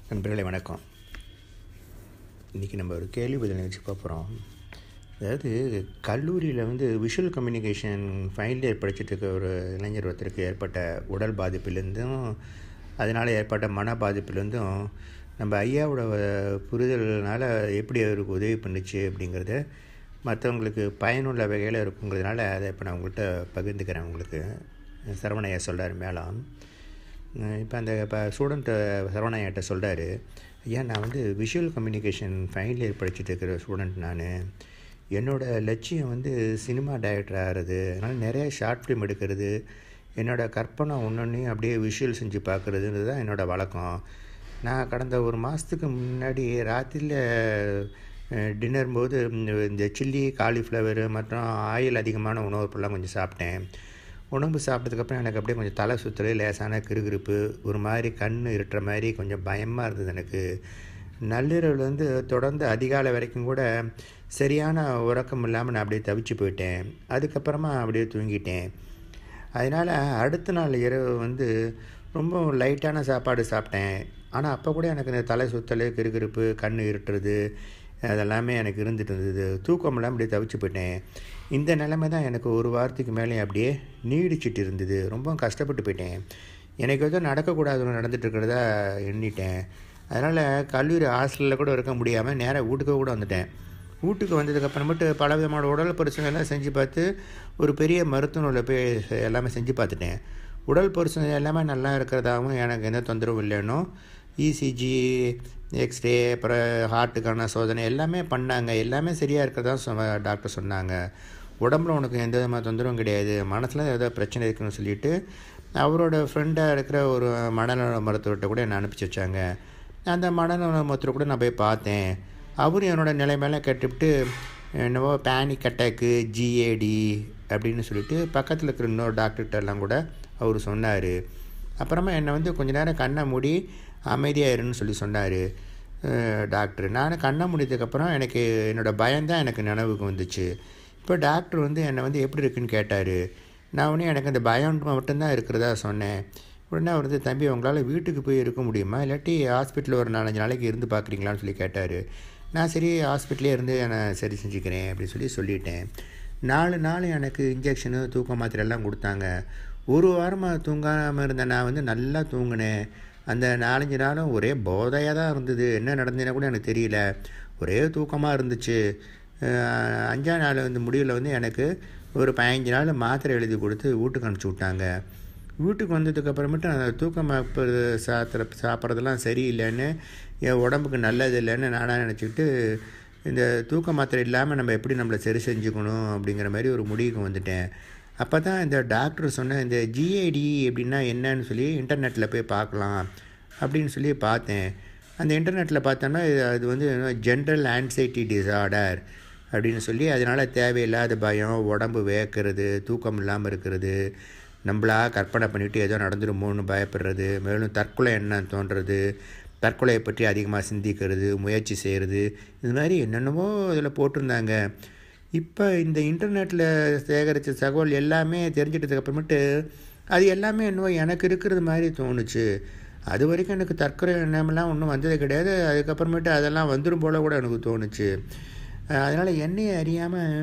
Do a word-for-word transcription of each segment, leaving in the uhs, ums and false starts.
நண்பர்களே வணக்கம். இன்றைக்கி நம்ம ஒரு கேள்வி பதில் நிகழ்ச்சி பார்க்குறோம். அதாவது கல்லூரியில் வந்து விஷுவல் கம்யூனிகேஷன் ஃபைனல் இயர் படிச்சுட்டு இருக்க ஒரு இளைஞர் ஒருத்தருக்கு ஏற்பட்ட உடல் பாதிப்பிலேருந்தும் அதனால் ஏற்பட்ட மன பாதிப்பிலேருந்தும் நம்ம ஐயாவோட புரிதல்னால் எப்படி அவருக்கு உதவி பண்ணிச்சு அப்படிங்கிறத மற்றவங்களுக்கு பயனுள்ள வகையில் இருக்குங்கிறதுனால அதை இப்போ நான் உங்கள்கிட்ட பகிர்ந்துக்கிறேன். உங்களுக்கு சரவணையா சொல்கிறார் மேலாம். இப்போ அந்த இப்போ ஸ்டூடெண்ட்டு சரவணையாட்ட சொல்கிறாரு, ஐயா நான் வந்து விஷுவல் கம்யூனிகேஷன் ஃபைனல் இயர் படிச்சுட்டு இருக்கிற ஸ்டூடெண்ட். நான் என்னோடய லட்சியம் வந்து சினிமா டைரக்டர் ஆகிறது. அதனால் நிறைய ஷார்ட் ஃபிலிம் எடுக்கிறது, என்னோடய கற்பனை ஒன்றொன்றையும் அப்படியே விஷுவல் செஞ்சு பார்க்குறதுன்றது தான் என்னோடய வழக்கம். நான் கடந்த ஒரு மாதத்துக்கு முன்னாடி ராத்திரியில் டின்னர் போது இந்த சில்லி காலிஃப்ளவரு மற்றும் ஆயில் அதிகமான உணவுப் பொருள்லாம் கொஞ்சம் சாப்பிட்டேன். உணவு சாப்பிட்டதுக்கப்புறம் எனக்கு அப்படியே கொஞ்சம் தலை சுற்றுறது, லேசான கிறுகிறுப்பு, ஒரு மாதிரி கண் இருட்டுற மாதிரி கொஞ்சம் பயமாக இருந்தது எனக்கு. நள்ளிரவில் வந்து தொடர்ந்து அதிகாலை வரைக்கும் கூட சரியான உறக்கம் இல்லாமல் நான் அப்படியே தவிச்சு போயிட்டேன். அதுக்கப்புறமா அப்படியே தூங்கிட்டேன். அதனால் அடுத்த நாள் இரவு வந்து ரொம்ப லைட்டான சாப்பாடு சாப்பிட்டேன். ஆனால் அப்போ கூட எனக்கு இந்த தலை சுற்றல், கிறுகிறுப்பு, கண் இருட்டுறது அதெல்லாமே எனக்கு இருந்துட்டு இருந்தது. தூக்கம் இல்லாமல் அப்படியே தவிச்சு போயிட்டேன். இந்த நிலைமை தான் எனக்கு ஒரு வாரத்துக்கு மேலே அப்படியே நீடிச்சிட்டு இருந்தது. ரொம்ப கஷ்டப்பட்டு போயிட்டேன். எனக்கு எதுவும் நடக்கக்கூடாதுன்னு நடந்துட்டு இருக்கிறதா எண்ணிட்டேன். அதனால் கல்லூரி ஹாஸ்டலில் கூட இருக்க முடியாமல் நேராக வீட்டுக்கு கூட வந்துட்டேன். வீட்டுக்கு வந்ததுக்கப்புறமேட்டு பல விதமான உடல் பரிசோதனைலாம் செஞ்சு பார்த்து ஒரு பெரிய மருத்துவமனையில் போய் எல்லாமே செஞ்சு பார்த்துட்டேன். உடல் பரிசோதனை எல்லாமே நல்லா இருக்கிறதாகவும் எனக்கு எந்த தொந்தரவும் இல்லைன்னு இசிஜி, எக்ஸ்ரே, அப்புறம் ஹார்ட்டுக்கான சோதனை எல்லாமே பண்ணாங்க. எல்லாமே சரியாக இருக்கிறதா சொ டாக்டர் சொன்னாங்க. உடம்புல உனக்கு எந்த விதமான தொந்தரவும் கிடையாது, மனசில் ஏதோ பிரச்சனை இருக்குன்னு சொல்லிவிட்டு அவரோட ஃப்ரெண்டாக இருக்கிற ஒரு மனநல மருத்துவர்கிட்ட கூட என்னை அனுப்பிச்சி வச்சாங்க. அந்த மனநல மருத்துவரை கூட நான் போய் பார்த்தேன். அவரும் என்னோடய நிலைமையெல்லாம் கேட்டுவிட்டு என்னவோ பேனிக் அட்டாக்கு, ஜிஏடி அப்படின்னு சொல்லிட்டு பக்கத்தில் இருக்கிற இன்னொரு டாக்டர்கிட்டலாம் கூட அவர் சொன்னார். அப்புறமா என்னை வந்து கொஞ்ச நேரம் கண்ணை மூடி அமைதியாயிருன்னு சொல்லி சொன்னார் டாக்டர். நான் கண்ணை மூடியதுக்கப்புறம் எனக்கு என்னோடய பயம்தான் எனக்கு நினைவுக்கு வந்துச்சு. இப்போ டாக்டர் வந்து என்னை வந்து எப்படி இருக்குன்னு கேட்டார். நான் உடனே எனக்கு அந்த பயம் மட்டும்தான் இருக்கிறதா சொன்னேன். உடனே அவர் வந்து, தம்பி உங்களால் வீட்டுக்கு போய் இருக்க முடியுமா, இல்லாட்டி ஹாஸ்பிட்டலில் ஒரு நாலஞ்சு நாளைக்கு இருந்து பார்க்குறீங்களான்னு சொல்லி கேட்டார். நான் சரி ஹாஸ்பிட்டலே இருந்து நான் சரி செஞ்சுக்கிறேன் அப்படின்னு சொல்லி சொல்லிட்டேன். நாலு நாள் எனக்கு இன்ஜெக்ஷனு, தூக்க மாத்திரையெல்லாம் கொடுத்தாங்க. ஒரு வாரமாக தூங்காமல் இருந்தேன். நான் வந்து நல்லா தூங்கினேன். அந்த நாலஞ்சு நாளும் ஒரே போதையாக தான் இருந்தது. என்ன நடந்ததுன்னா கூட எனக்கு தெரியல. ஒரே தூக்கமாக இருந்துச்சு. அஞ்சாம் நாள் வந்து முடிவில் வந்து எனக்கு ஒரு பதினஞ்சு நாள் மாத்திரை எழுதி கொடுத்து வீட்டுக்கு அனுப்பிச்சி விட்டாங்க. வீட்டுக்கு வந்ததுக்கப்புறமேட்டு அந்த தூக்கம் சாத்திர சாப்பிட்றதெல்லாம் சரியில்லைன்னு, என் உடம்புக்கு நல்லது இல்லைன்னு நானாக நினச்சிக்கிட்டு இந்த தூக்க மாத்திரை இல்லாமல் நம்ம எப்படி நம்மளை சரி செஞ்சுக்கணும் அப்படிங்கிற மாதிரி ஒரு முடிவுக்கு வந்துட்டேன். அப்போ தான் இந்த டாக்டர் சொன்ன இந்த ஜிஏடி அப்படின்னா என்னன்னு சொல்லி இன்டர்நெட்டில் போய் பார்க்கலாம் அப்படின்னு சொல்லி பார்த்தேன். அந்த இன்டர்நெட்டில் பார்த்தோன்னா அது வந்து ஜென்ரல் ஆன்சைட்டி டிஸார்டர் அப்படின்னு சொல்லி, அதனால் தேவையில்லாத பயம், உடம்பு வேர்க்கிறது, தூக்கம் இல்லாமல் இருக்கிறது, நம்மளா கற்பனை பண்ணிவிட்டு ஏதோ நடந்துருமோன்னு பயப்படுறது, மேலும் தற்கொலை எண்ணம் தோன்றுறது, தற்கொலையை பற்றி அதிகமாக சிந்திக்கிறது, முயற்சி செய்கிறது, இது மாதிரி என்னென்னமோ இதில் போட்டிருந்தாங்க. இப்போ இந்த இன்டர்நெட்டில் சேகரித்த தகவல் எல்லாமே தெரிஞ்சிட்டதுக்கப்புறமேட்டு அது எல்லாமே இன்னும் எனக்கு இருக்கிறது மாதிரி தோணுச்சு. அது வரைக்கும் எனக்கு தற்கொலை எண்ணமெல்லாம் ஒன்றும் வந்தது கிடையாது. அதுக்கப்புறமேட்டு அதெல்லாம் வந்துடும் போல் கூட எனக்கு தோணுச்சு. அதனால் என்னையே அறியாமல்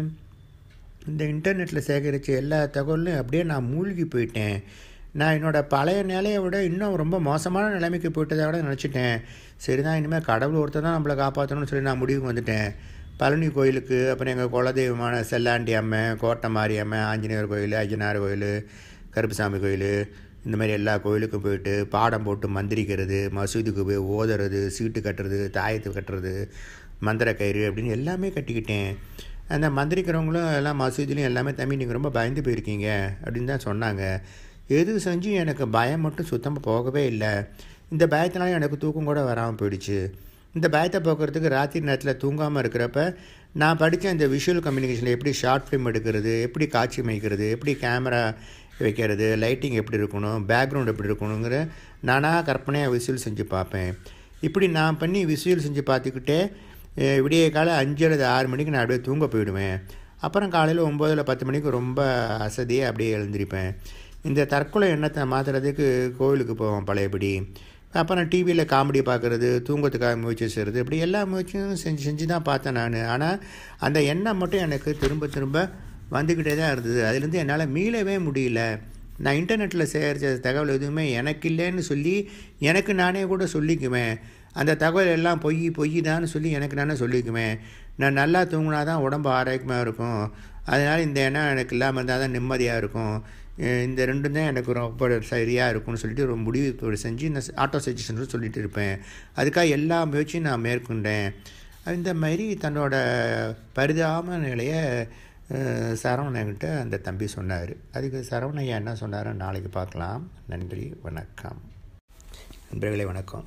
இந்த இன்டர்நெட்டில் சேகரித்த எல்லா தகவலும் அப்படியே நான் மூழ்கி போயிட்டேன். நான் என்னோடய பழைய நிலையை விட இன்னும் ரொம்ப மோசமான நிலைமைக்கு போயிட்டதை விட நினச்சிட்டேன். சரி தான், இனிமேல் கடவுள் ஒருத்தர் தான் நம்மளை காப்பாற்றணும்னு சொல்லி நான் முடிவுக்கு வந்துட்டேன். பழனி கோயிலுக்கு, அப்புறம் எங்கள் குலதெய்வமான செல்லாண்டி அம்மை, கோட்டை மாரியம்மை, ஆஞ்சநேயர் கோயில், ஐயனார் கோயில், கருப்புசாமி கோயில், இந்த மாதிரி எல்லா கோயிலுக்கும் போயிட்டு பாடம் போட்டு மந்திரிக்கிறது, மசூதிக்கு போய் ஓதுறது, சீட்டு கட்டுறது, தாயத்து கட்டுறது, மந்திர கயிறு அப்படின்னு எல்லாமே கட்டிக்கிட்டேன். அந்த மந்திரிக்கிறவங்களும் எல்லாம் மசூதிலையும் எல்லாமே, தம்பி நீங்கள் ரொம்ப பயந்து போயிருக்கீங்க அப்படின்னு தான் சொன்னாங்க. எது செஞ்சும் எனக்கு பயம் மட்டும் சுத்தமாக போகவே இல்லை. இந்த பயத்தினால எனக்கு தூக்கம் கூட வராமல் போயிடுச்சு. இந்த பயத்தை போக்குறதுக்கு ராத்திரி நேரத்தில் தூங்காமல் இருக்கிறப்ப நான் படித்த இந்த விஷுவல் கம்யூனிகேஷனில் எப்படி ஷார்ட் ஃபிலிம் எடுக்கிறது, எப்படி காட்சி அமைக்கிறது, எப்படி கேமரா வைக்கிறது, லைட்டிங் எப்படி இருக்கணும், பேக்ரவுண்ட் எப்படி இருக்கணுங்கிற நானாக கற்பனையாக விசுவல் செஞ்சு பார்ப்பேன். இப்படி நான் பண்ணி விசுவல் செஞ்சு பார்த்துக்கிட்டே விடிய காலை அஞ்சு அல்லது ஆறு மணிக்கு நான் அப்படியே தூங்க போயிடுவேன். அப்புறம் காலையில் ஒம்பது பத்து மணிக்கு ரொம்ப அசதியாக அப்படியே எழுந்திருப்பேன். இந்த தற்கொலை எண்ணத்தை மாற்றுறதுக்கு கோவிலுக்கு போவோம் பழையபடி. அப்புறம் டிவியில் காமெடி பார்க்குறது, தூங்கத்துக்காக முயற்சி செய்கிறது, இப்படி எல்லா முயற்சியும் செஞ்சு செஞ்சு தான் பார்த்தேன் நான். ஆனால் அந்த எண்ணம் மட்டும் எனக்கு திரும்ப திரும்ப வந்துக்கிட்டே தான் இருந்தது. அதுலேருந்து என்னால் மீளவே முடியல. நான் இன்டர்நெட்டில் சேகரித்த தகவல் எதுவுமே எனக்கு இல்லைன்னு சொல்லி எனக்கு நானே கூட சொல்லிக்குவேன். அந்த தகவல் எல்லாம் பொய் பொய் தான்னு சொல்லி எனக்கு நானே சொல்லிக்குவேன். நான் நல்லா தூங்கினா தான் உடம்பு ஆரோக்கியமாக இருக்கும், அதனால் இந்த எண்ணம் எனக்கு இல்லாமல் இருந்தால் தான் நிம்மதியாக இருக்கும், இந்த ரெண்டும் தான் எனக்கு ரொம்ப சரியாக இருக்கும்னு சொல்லிட்டு ஒரு முடிவு செஞ்சு நான் ஆட்டோ சஜஷன் சொல்லிட்டு இருப்பேன். அதுக்காக எல்லா முயற்சியும் நான் மேற்கொண்டேன். இந்த மாதிரி தன்னோட பரிதாப நிலையை சரவணன்கிட்ட அந்த தம்பி சொன்னார். அதுக்கு சரவணையா என்ன சொன்னார் நாளைக்கு பார்க்கலாம். நன்றி, வணக்கம். நண்பர்களே வணக்கம்.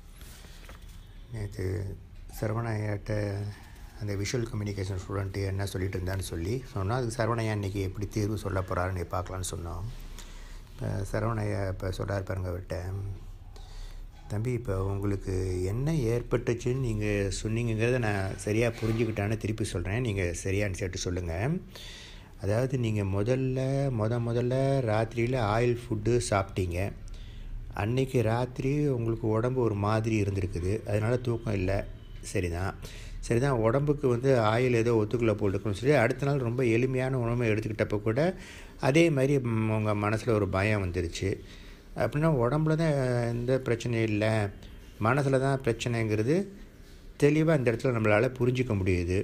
நேற்று சரவணையாட்ட அந்த விஷுவல் கம்யூனிகேஷன் ஸ்டூடெண்ட்டு என்ன சொல்லிட்டு இருந்தான்னு சொல்லி சொன்னால், அதுக்கு சரவணையா இன்றைக்கி எப்படி தீர்வு சொல்ல போகிறாருன்னு பார்க்கலான்னு சொன்னோம். இப்போ சரவணையா இப்போ சொல்கிறார் பாருங்க அவர்கிட்ட, தம்பி இப்போ உங்களுக்கு என்ன ஏற்பட்டுச்சுன்னு நீங்கள் சொன்னீங்கிறத நான் சரியாக புரிஞ்சுக்கிட்டான்னு திருப்பி சொல்கிறேன், நீங்கள் சரியானு சேர்த்து சொல்லுங்கள். அதாவது நீங்கள் முதல்ல முத முதல்ல ராத்திரியில் ஆயில் ஃபுட்டு சாப்பிட்டீங்க. அன்றைக்கி ராத்திரி உங்களுக்கு உடம்பு ஒரு மாதிரி இருந்திருக்குது, அதனால் தூக்கம் இல்லை. சரிதான் சரிதான் உடம்புக்கு வந்து ஆயில் ஏதோ ஒத்துக்குள்ளே போட்டுக்கணும்னு சொல்லி அடுத்த நாள் ரொம்ப எளிமையான உணவை எடுத்துக்கிட்டப்போ கூட அதே மாதிரி உங்கள் மனசில் ஒரு பயம் வந்துருச்சு. அப்படின்னா உடம்புல தான் எந்த பிரச்சனையும் இல்லை, மனசில் தான் பிரச்சனைங்கிறது தெளிவாக இந்த இடத்துல நம்மளால் புரிஞ்சிக்க முடியுது.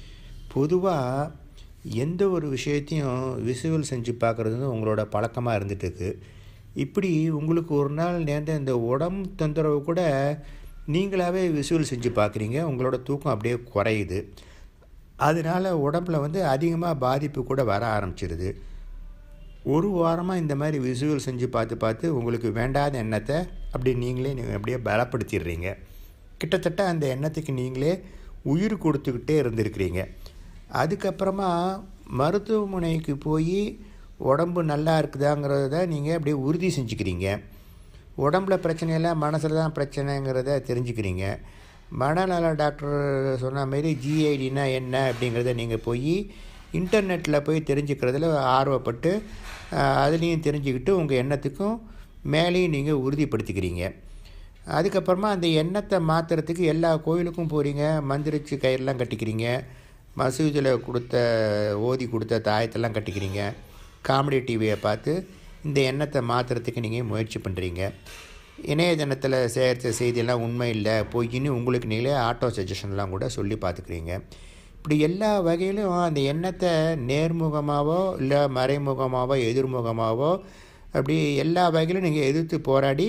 பொதுவாக எந்த ஒரு விஷயத்தையும் விசுவல் செஞ்சு பார்க்குறது வந்து உங்களோட பழக்கமாக இருந்துகிட்ருக்கு. இப்படி உங்களுக்கு ஒரு நாள் நேர்ந்த இந்த உடம்பு தொந்தரவு கூட நீங்களாகவே விசுவல் செஞ்சு பார்க்குறீங்க, உங்களோட தூக்கம் அப்படியே குறையுது. அதனால் உடம்பில் வந்து அதிகமாக பாதிப்பு கூட வர ஆரம்பிச்சிருது. ஒரு வாரமாக இந்த மாதிரி விசுவல் செஞ்சு பார்த்து பார்த்து உங்களுக்கு வேண்டாத எண்ணத்தை அப்படி நீங்களே நீங்கள் அப்படியே பலப்படுத்திடுறீங்க. கிட்டத்தட்ட அந்த எண்ணத்துக்கு நீங்களே உயிர் கொடுத்துக்கிட்டே இருந்திருக்கிறீங்க. அதுக்கப்புறமா மருத்துவமனைக்கு போய் உடம்பு நல்லா இருக்குதாங்கிறத நீங்கள் அப்படியே உறுதி செஞ்சுக்கிறீங்க. உடம்பில் பிரச்சனையெல்லாம் மனசில் தான் பிரச்சனைங்கிறத தெரிஞ்சுக்கிறீங்க. மனநல டாக்டர் சொன்ன மாரி ஜிஐடினா என்ன அப்படிங்கிறத நீங்கள் போய் இன்டர்நெட்டில் போய் தெரிஞ்சுக்கிறதுல ஆர்வப்பட்டு அதுலேயும் தெரிஞ்சுக்கிட்டு உங்கள் எண்ணத்துக்கும் மேலேயும் நீங்கள் உறுதிப்படுத்திக்கிறீங்க. அதுக்கப்புறமா அந்த எண்ணத்தை மாற்றுறதுக்கு எல்லா கோயிலுக்கும் போகிறீங்க, மந்திரிச்சு கயிறெல்லாம் கட்டிக்கிறீங்க, மசூதியில் கொடுத்த ஓதி கொடுத்த தாயத்தெல்லாம் கட்டிக்கிறீங்க, காமெடி டிவியை பார்த்து இந்த எண்ணத்தை மாற்றுறதுக்கு நீங்கள் முயற்சி பண்ணுறீங்க. இணையதளத்தில் சேகரித்த செய்தியெல்லாம் உண்மை இல்லை பொய்ன்னு உங்களுக்கு நீங்களே ஆட்டோ சஜஷன்லாம் கூட சொல்லி பார்த்துக்கிறீங்க. இப்படி எல்லா வகையிலும் அந்த எண்ணத்தை நேர்முகமாகவோ இல்லை மறைமுகமாகவோ எதிர்முகமாகவோ அப்படி எல்லா வகையிலும் நீங்கள் எதிர்த்து போராடி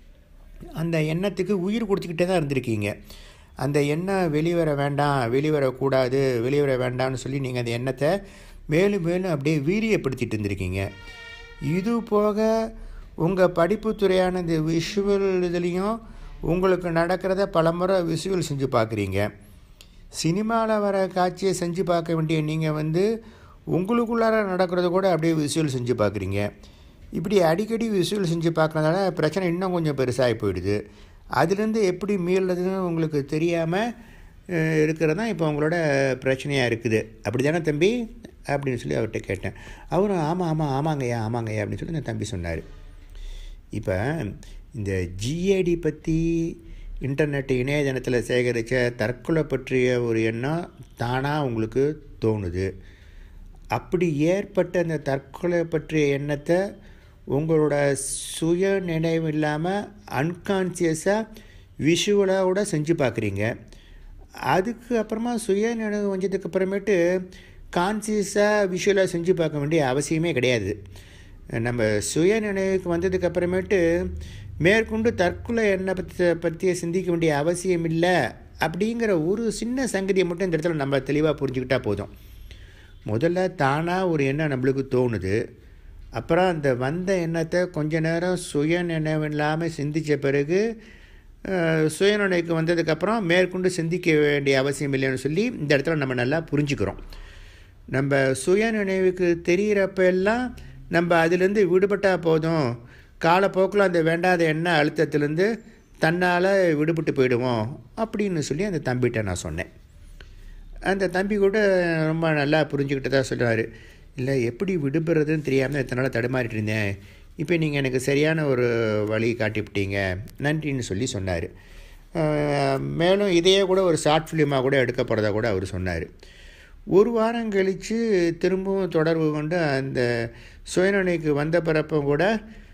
அந்த எண்ணத்துக்கு உயிர் கொடுத்துக்கிட்டே தான் இருந்திருக்கீங்க. அந்த எண்ணம் வெளிவர வேண்டாம், வெளிவரக்கூடாது, வெளிவர வேண்டாம்னு சொல்லி நீங்கள் அந்த எண்ணத்தை மேலும் மேலும் அப்படியே வீரியப்படுத்திட்டு இருந்திருக்கீங்க. இது போக உங்கள் படிப்புத்துறையான இந்த விஷுவல் இதுலேயும் உங்களுக்கு நடக்கிறத பலமுறை விஷுவல் செஞ்சு பார்க்குறீங்க. சினிமாவில் வர காட்சியை செஞ்சு பார்க்க வேண்டிய நீங்கள் வந்து உங்களுக்குள்ளார நடக்கிறத கூட அப்படியே விஷுவல் செஞ்சு பார்க்குறீங்க. இப்படி அடிக்கடி விஷுவல் செஞ்சு பார்க்குறதால பிரச்சனை இன்னும் கொஞ்சம் பெருசாகி போயிடுது. அதுலேருந்து எப்படி மீள்றதுன்னு உங்களுக்கு தெரியாமல் இருக்கிறது தான் இப்போ உங்களோட பிரச்சனையாக இருக்குது. அப்படி தானே தம்பி அப்படின்னு சொல்லி அவர்கிட்ட கேட்டேன். அவரும் ஆமாம் ஆமாம் ஆமாங்கய்யா ஆமாங்கய்யா அப்படின்னு சொல்லி அந்த தம்பி சொன்னார். இப்போ இந்த ஜிஏடி பற்றி இன்டர்நெட் இணையதளத்தில் சேகரித்த தற்கொலை பற்றிய ஒரு எண்ணம் தானாக உங்களுக்கு தோணுது. அப்படி ஏற்பட்ட அந்த தற்கொலை பற்றிய எண்ணத்தை உங்களோட சுய நினைவு இல்லாமல் அன்கான்சியஸாக விஷுவலோட செஞ்சு பார்க்குறீங்க. அதுக்கு அப்புறமா சுய நினைவு வந்ததுக்கு அப்புறமேட்டு கான்சியஸாக விஷுவலாக செஞ்சு பார்க்க வேண்டிய அவசியமே கிடையாது. நம்ம சுய நினைவுக்கு வந்ததுக்கு அப்புறமேட்டு மேற்கொண்டு தற்கொலை எண்ணெய் பற்றி பற்றிய சிந்திக்க வேண்டிய அவசியம் இல்லை அப்படிங்கிற ஒரு சின்ன சங்கதியை மட்டும் இந்த இடத்துல நம்ம தெளிவாக புரிஞ்சுக்கிட்டால் போதும். முதல்ல தானாக ஒரு எண்ணம் நம்மளுக்கு தோணுது, அப்புறம் அந்த வந்த எண்ணத்தை கொஞ்ச நேரம் சுய நினைவு இல்லாமல் சிந்தித்த பிறகு சுயநினைவுக்கு வந்ததுக்கப்புறம் மேற்கொண்டு சிந்திக்க வேண்டிய அவசியம் இல்லைன்னு சொல்லி இந்த இடத்துல நம்ம நல்லா புரிஞ்சுக்கிறோம். நம்ம சுய நினைவுக்கு தெரிகிறப்ப எல்லாம் நம்ம அதிலேருந்து விடுபட்டால் போதும், காலப்போக்கில் அந்த வேண்டாத எண்ணெய் அழுத்தத்துலேருந்து தன்னால் விடுபட்டு போயிடுவோம் அப்படின்னு சொல்லி அந்த தம்பிகிட்ட நான் சொன்னேன். அந்த தம்பி கூட ரொம்ப நல்லா புரிஞ்சுக்கிட்டு தான் சொல்கிறாரு. இல்லை எப்படி விடுபடுறதுன்னு தெரியாமல் இத்தனை நாள் தடுமாறிட்டு இருந்தேன், இப்போ நீங்கள் எனக்கு சரியான ஒரு வழி காட்டிவிட்டீங்க, நன்றின்னு சொல்லி சொன்னார். மேலும் இதையே கூட ஒரு ஷார்ட் ஃபிலிமாக கூட எடுக்க போகிறதா கூட அவர் சொன்னார். ஒரு வாரம் கழித்து திரும்பவும் தொடர்பு கொண்டு அந்த சுயநினைவுக்கு வந்த பிறப்பும் கூட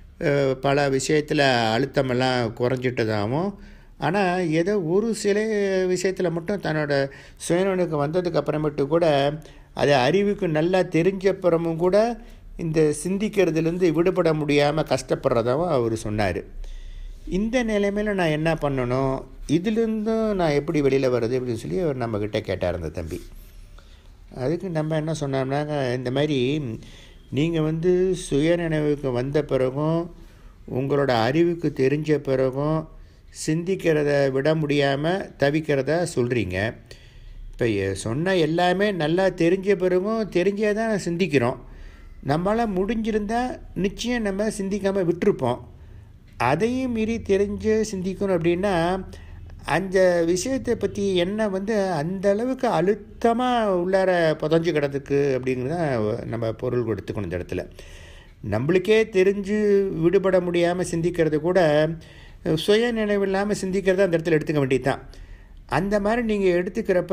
பல விஷயத்தில் அழுத்தமெல்லாம் குறைஞ்சிட்டதாகவும், ஆனால் ஏதோ ஒரு சில விஷயத்தில் மட்டும் தன்னோட சுயநினைவுக்கு வந்ததுக்கு அப்புறமேட்டு கூட அது அறிவுக்கு நல்லா தெரிஞ்சப்புறமும் கூட இந்த சிந்திக்கிறதுலேருந்து விடுபட முடியாமல் கஷ்டப்படுறதாகவும் அவர் சொன்னார். இந்த நிலைமையில் நான் என்ன பண்ணணும், இதுலேருந்தும் நான் எப்படி வெளியில் வர்றது அப்படின்னு சொல்லி அவர் நம்மக்கிட்ட கேட்டார் அந்த தம்பி. அதுக்கு நம்ம என்ன சொன்னோம்னாங்க, இந்த மாதிரி நீங்கள் வந்து சுயநினைவுக்கு வந்த பிறகும் உங்களோட அறிவுக்கு தெரிஞ்ச பிறகும் சிந்திக்கிறத விட முடியாமல் தவிக்கிறதா சொல்கிறீங்க. இப்போ சொன்ன எல்லாமே நல்லா தெரிஞ்ச பிறகும் தெரிஞ்சே தான் சிந்திக்கிறோம். நம்மளால் முடிஞ்சிருந்தால் நிச்சயம் நம்ம சிந்திக்காமல் விட்டுருப்போம். அதையும் மீறி தெரிஞ்சு சிந்திக்கணும் அப்படின்னா அந்த விஷயத்தை பற்றி என்ன வந்து அந்த அளவுக்கு அழுத்தமாக உள்ளார புதஞ்சு கிடதுக்கு அப்படிங்கிறது தான் நம்ம பொருள் கொடுத்துக்கணும். இந்த இடத்துல நம்மளுக்கே தெரிஞ்சு விடுபட முடியாமல் சிந்திக்கிறது கூட சுய நினைவு இல்லாமல் சிந்திக்கிறத அந்த இடத்துல எடுத்துக்க வேண்டியது தான். அந்த மாதிரி நீங்கள் எடுத்துக்கிறப்ப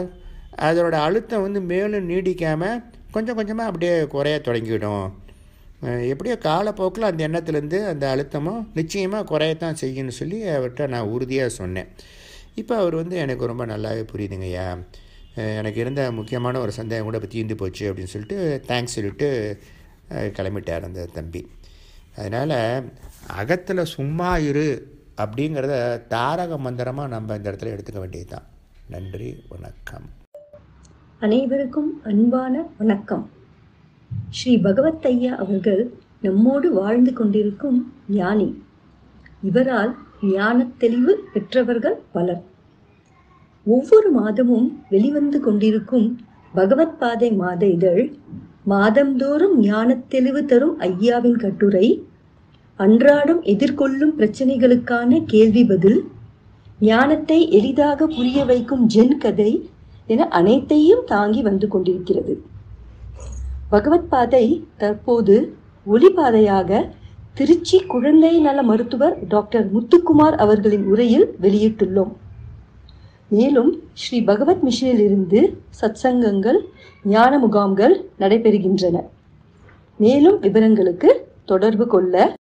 அதோட அழுத்தம் வந்து மேலும் நீடிக்காமல் கொஞ்சம் கொஞ்சமாக அப்படியே குறைய தொடங்கிவிடும். எப்படியோ காலப்போக்கில் அந்த எண்ணத்துலேருந்து அந்த அழுத்தமும் நிச்சயமாக குறையத்தான் செய்யணும்னு சொல்லி அவர்கிட்ட நான் உறுதியாக சொன்னேன். இப்போ அவர் வந்து எனக்கு ரொம்ப நல்லாவே புரியுதுங்கய்யா, எனக்கு இருந்த முக்கியமான ஒரு சந்தேகம் கூட இப்போ தீர்ந்து போச்சு அப்படின்னு சொல்லிட்டு தேங்க்ஸ் சொல்லிவிட்டு கிளம்பிட்டார் அந்த தம்பி. அதனால் அகத்தில் சும்மா இரு அப்படிங்கிறத தாரக மந்திரமாக நம்ம இந்த இடத்துல எடுத்துக்க வேண்டியது தான். நன்றி, வணக்கம். அனைவருக்கும் அன்பான வணக்கம். ஸ்ரீ பகவத் ஐயா அவர்கள் நம்மோடு வாழ்ந்து கொண்டிருக்கும் ஞானி. இவரால் ஞான தெளிவு பெற்றவர்கள் பலர். ஒவ்வொரு மாதமும் வெளிவந்து கொண்டிருக்கும் பகவத் பாதை மாத இதழ், மாதந்தோறும் ஞான தெளிவு தரும் ஐயாவின் கட்டுரை, அன்றாடம் எதிர்கொள்ளும் பிரச்சனைகளுக்கான கேள்வி பதில், ஞானத்தை எளிதாக புரிய வைக்கும் ஜென் கதை என அனைத்தையும் தாங்கி வந்து கொண்டிருக்கிறது. பகவத் பாதை தற்போது ஒளிபாதையாக திருச்சி குழந்தை நல மருத்துவர் டாக்டர் முத்துக்குமார் அவர்களின் உரையில் வெளியிட்டுள்ளோம். மேலும் ஸ்ரீ பகவத் மிஷனில் இருந்து சத்சங்கங்கள், ஞான முகாம்கள் நடைபெறுகின்றன. மேலும் விவரங்களுக்கு தொடர்பு கொள்ள